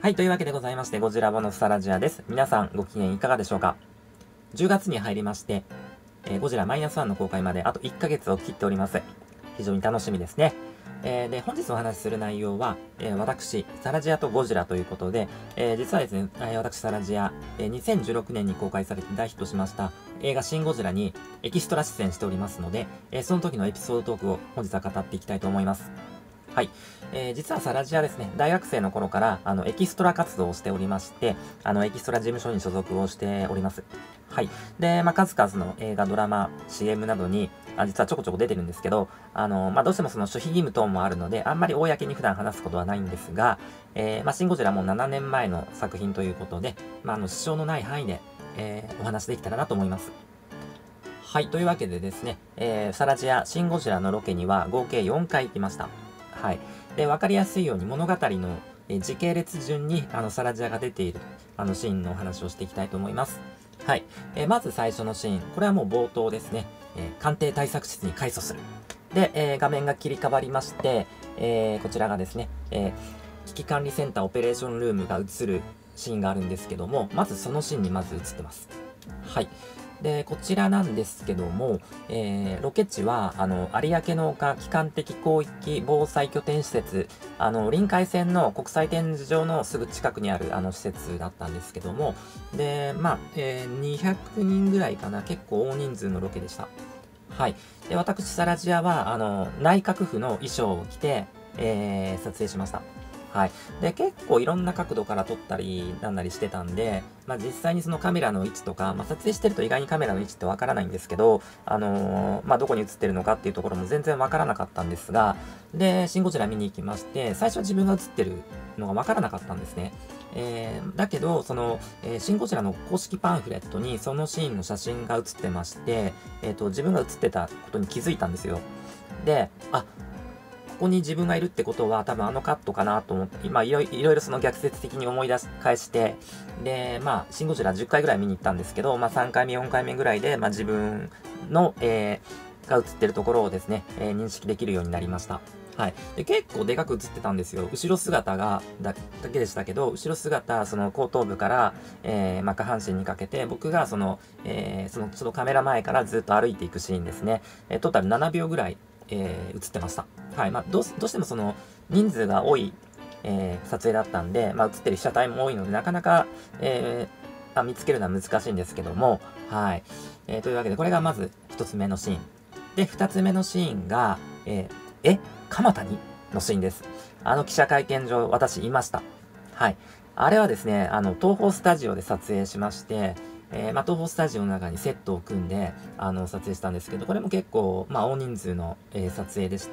はい、というわけでございまして、ゴジラボのスタラジアです。皆さん、ご機嫌いかがでしょうか？ 10 月に入りまして、ゴジラマイナス1の公開まであと1ヶ月を切っております。非常に楽しみですね。で、本日お話しする内容は、私、サラジアとゴジラということで、実はですね、私、サラジア、2016年に公開されて大ヒットしました映画シン・ゴジラにエキストラ出演しておりますので、その時のエピソードトークを本日は語っていきたいと思います。はい。実はサラジアですね、大学生の頃から、エキストラ活動をしておりまして、エキストラ事務所に所属をしております。はい。で、数々の映画、ドラマ、CM などに、実はちょこちょこ出てるんですけど、どうしてもその守秘義務等もあるので、あんまり公に普段話すことはないんですが、シン・ゴジラも7年前の作品ということで、支障のない範囲で、お話できたらなと思います。はい。というわけでですね、サラジア、シン・ゴジラのロケには合計4回行きました。はい。で、わかりやすいように物語の時系列順にサラジアが出ているシーンのお話をしていきたいと思います。はい。まず最初のシーン。これはもう冒頭ですね。官邸対策室に改装する。で、画面が切り替わりまして、こちらがですね、危機管理センターオペレーションルームが映るシーンがあるんですけども、まずそのシーンにまず映ってます。はい。で、こちらなんですけども、ロケ地は、有明の丘基幹的広域防災拠点施設、臨海線の国際展示場のすぐ近くにある、施設だったんですけども、で、200人ぐらいかな、結構大人数のロケでした。はい。で、私、サラジアは、内閣府の衣装を着て、撮影しました。はい。で、結構いろんな角度から撮ったりなんなりしてたんで、実際にそのカメラの位置とか、撮影してると意外にカメラの位置ってわからないんですけど、どこに映ってるのかっていうところも全然わからなかったんですが、で、シン・ゴジラ見に行きまして、最初は自分が映ってるのがわからなかったんですね。だけど、シン・ゴジラの公式パンフレットにそのシーンの写真が写ってまして、自分が写ってたことに気づいたんですよ。で、ここに自分がいるってことは多分あのカットかなと思って、いろいろその逆説的に思い出し返して、で、シン・ゴジラ10回ぐらい見に行ったんですけど、3回目、4回目ぐらいで、自分の、が映ってるところをですね、認識できるようになりました。はい。で、結構でかく映ってたんですよ。後ろ姿だけでしたけど、後ろ姿、その後頭部から、下半身にかけて、僕がそのカメラ前からずっと歩いていくシーンですね。トータル7秒ぐらい、映ってました。はい。どうしてもその、人数が多い、撮影だったんで、映ってる被写体も多いので、なかなか、見つけるのは難しいんですけども、はい。というわけで、これがまず一つ目のシーン。で、二つ目のシーンが、蒲谷のシーンです。記者会見場、私いました。はい。あれはですね、東宝スタジオで撮影しまして、東宝スタジオの中にセットを組んで、撮影したんですけど、これも結構、大人数の、撮影でして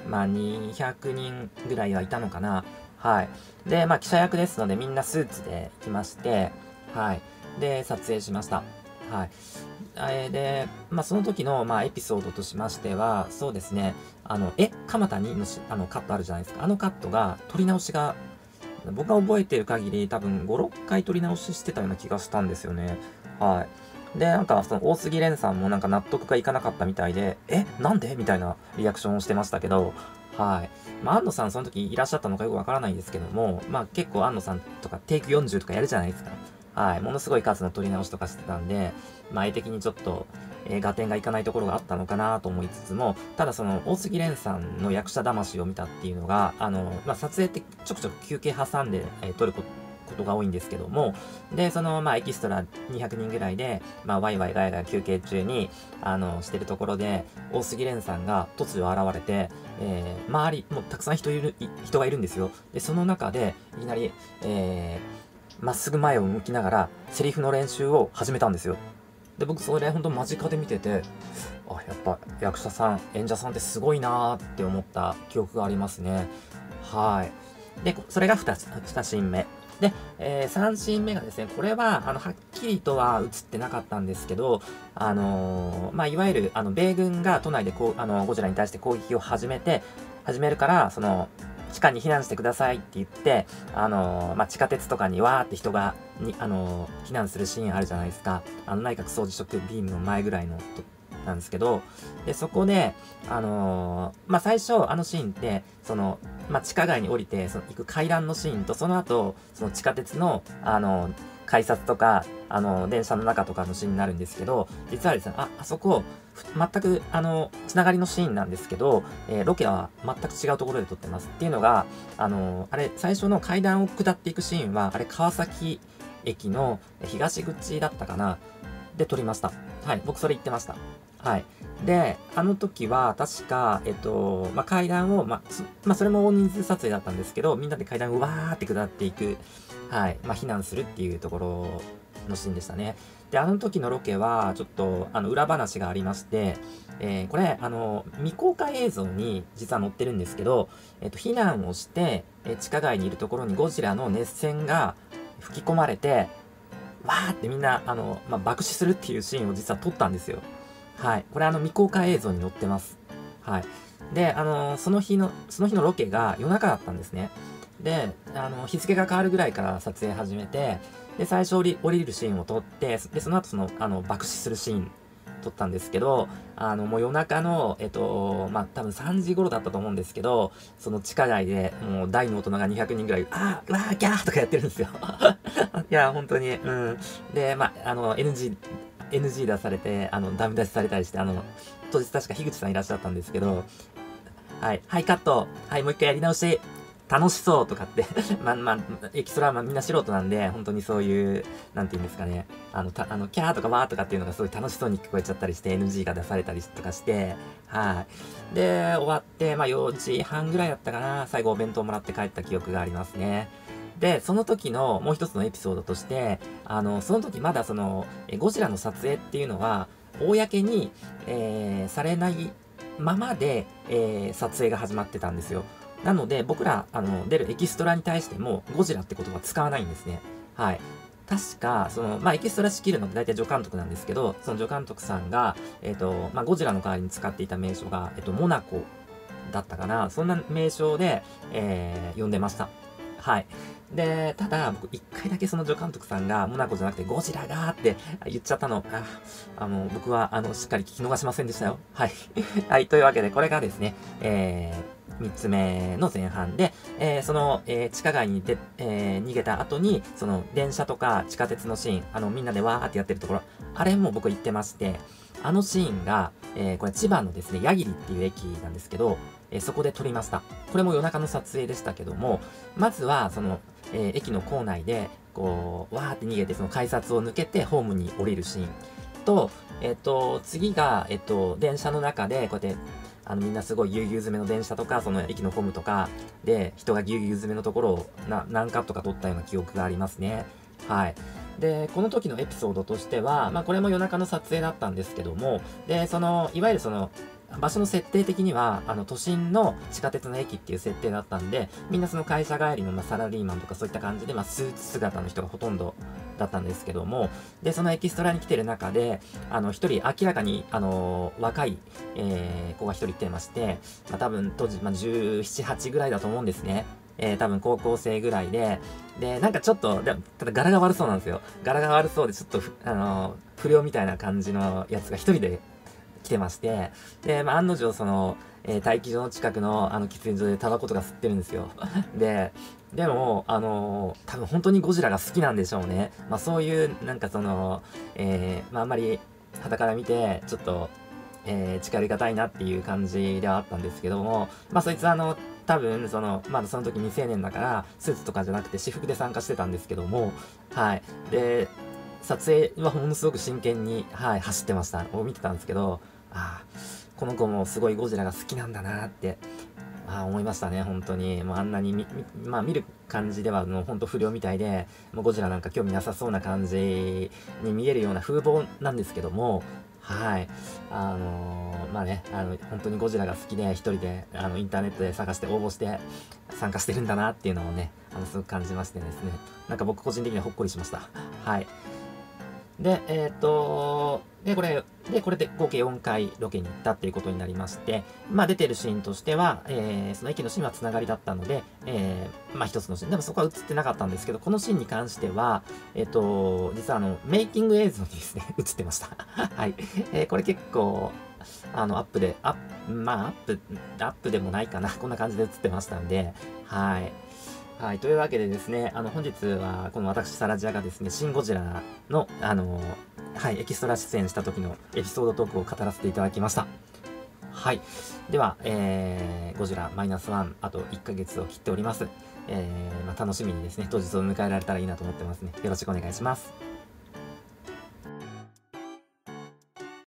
、200人ぐらいはいたのかな。はい。で、記者役ですので、みんなスーツで来まして、はい。で、撮影しました。はい。で、その時の、エピソードとしましては、そうですね、蒲田にのカットあるじゃないですか。あのカットが、撮り直しが、僕が覚えてる限り、多分5、6回撮り直ししてたような気がしたんですよね。はい。で、その大杉蓮さんも納得がいかなかったみたいで、なんでみたいなリアクションをしてましたけど、はい。安野さんその時いらっしゃったのかよくわからないんですけども、結構安野さんとかテイク40とかやるじゃないですか。はい。ものすごい数の撮り直しとかしてたんで、絵的にちょっと、合点がいかないところがあったのかなと思いつつも、ただその、大杉蓮さんの役者魂を見たっていうのが、撮影ってちょくちょく休憩挟んで、撮ることが多いんですけども、で、エキストラ200人ぐらいで、ワイワイガヤガヤ休憩中に、してるところで、大杉蓮さんが突如現れて、周り、もうたくさん人がいるんですよ。で、その中で、いきなり、まっすぐ前を向きながら、セリフの練習を始めたんですよ。で、僕それほんと間近で見てて、やっぱ役者さん、演者さんってすごいなーって思った記憶がありますね。はい。で、それが2シーン目。で、3シーン目がですね、これは、はっきりとは映ってなかったんですけど、いわゆる、米軍が都内でゴジラに対して攻撃を始めるから、地下に避難してくださいって言って、地下鉄とかにわーって人が、避難するシーンあるじゃないですか。内閣総辞職ビームの前ぐらいのなんですけど、で、そこで、最初、あのシーンって、地下街に降りて、行く階段のシーンと、その後、その地下鉄の、改札とか、電車の中とかのシーンになるんですけど、実はですね、あそこ、全く、つながりのシーンなんですけど、ロケは全く違うところで撮ってます。っていうのが、あれ、最初の階段を下っていくシーンは、あれ、川崎駅の東口だったかなで撮りました。はい、僕それ言ってました。はい。で、あの時は、確か、階段を、それも大人数撮影だったんですけど、みんなで階段をわーって下っていく、はい、避難するっていうところのシーンでしたね。で、あの時のロケは、ちょっと、裏話がありまして、これ、未公開映像に実は載ってるんですけど、避難をして、地下街にいるところにゴジラの熱線が吹き込まれて、わーってみんな、爆死するっていうシーンを実は撮ったんですよ。はい。これ未公開映像に載ってます。はい。で、その日のロケが夜中だったんですね。で、日付が変わるぐらいから撮影始めて、で、最初降りるシーンを撮って、で、その後爆死するシーン撮ったんですけど、もう夜中の、多分3時頃だったと思うんですけど、その地下街で、もう大の大人が200人ぐらい、ギャーとかやってるんですよ。いや、本当に、うん。で、NG 出されて、ダメ出しされたりして、当日確か樋口さんいらっしゃったんですけど、はい、はい、カット、はい、もう一回やり直し、楽しそうとかってエキストラみんな素人なんで、本当にそういう、なんていうんですかね、キャーとかワーとかっていうのがすごい楽しそうに聞こえちゃったりして、NG が出されたりとかして、はい。で、終わって、4時半ぐらいだったかな、最後お弁当もらって帰った記憶がありますね。で、その時のもう一つのエピソードとして、その時まだゴジラの撮影っていうのは、公に、されないままで、撮影が始まってたんですよ。なので、僕ら、出るエキストラに対しても、ゴジラって言葉使わないんですね。はい。確か、エキストラ仕切るのって大体助監督なんですけど、その助監督さんが、ゴジラの代わりに使っていた名称が、モナコだったかな。そんな名称で、呼んでました。はい。で、ただ、僕一回だけその助監督さんが、モナコじゃなくてゴジラがーって言っちゃったの。僕は、しっかり聞き逃しませんでしたよ。はい。はい。というわけで、これがですね、3つ目の前半で、地下街に逃げた後に、電車とか地下鉄のシーン、みんなでわーってやってるところ、あれも僕言ってまして、あのシーンが、これ千葉のですね、矢切っていう駅なんですけど、そこで撮りました。これも夜中の撮影でしたけども、まずは、駅の構内で、こう、わーって逃げて、その改札を抜けてホームに降りるシーンと、次が、電車の中で、こうやって、みんなすごいぎゅうぎゅう詰めの電車とか、その駅のホームとか、で、人がぎゅうぎゅう詰めのところを何カットか撮ったような記憶がありますね。はい。で、この時のエピソードとしては、これも夜中の撮影だったんですけども、で、いわゆる場所の設定的には、都心の地下鉄の駅っていう設定だったんで、みんなその会社帰りの、サラリーマンとかそういった感じで、スーツ姿の人がほとんどだったんですけども、で、そのエキストラに来てる中で、一人明らかに、若い、子が一人来てまして、多分当時、17、8ぐらいだと思うんですね。多分高校生ぐらいで、なんかちょっと、ただ柄が悪そうなんですよ。柄が悪そうで、ちょっと不良みたいな感じのやつが一人で来てまして、で、案の定待機場の近くの喫煙所でタバコとか吸ってるんですよ。でも、多分本当にゴジラが好きなんでしょうね。そういう、なんかあんまり、傍から見て、ちょっと、近寄りがたいなっていう感じではあったんですけども、そいつ多分、まだその時未成年だから、スーツとかじゃなくて私服で参加してたんですけども、はい。で、撮影はものすごく真剣に、はい、走ってました。見てたんですけど、この子もすごいゴジラが好きなんだなって、思いましたね、本当に。もうあんなに見る感じでは、もう本当不良みたいで、もうゴジラなんか興味なさそうな感じに見えるような風貌なんですけども、はい。本当にゴジラが好きで、一人で、インターネットで探して応募して参加してるんだなっていうのをね、すごく感じましてですね。なんか僕個人的にはほっこりしました。はい。 で、これで合計4回ロケに行ったっていうことになりまして、まあ出てるシーンとしては、その駅のシーンはつながりだったので、まあ一つのシーン。でもそこは映ってなかったんですけど、このシーンに関しては、実はメイキング映像にですね、映ってました。はい。これ結構、アップで、まあアップでもないかな。こんな感じで映ってましたんで、はい。はい。というわけでですね、本日は、この私、サラジアがですね、シン・ゴジラの、はい、エキストラ出演した時のエピソードトークを語らせていただきました。はい。では、ゴジラマイナスワン、あと1ヶ月を切っております。まあ、楽しみにですね、当日を迎えられたらいいなと思ってますね。よろしくお願いします。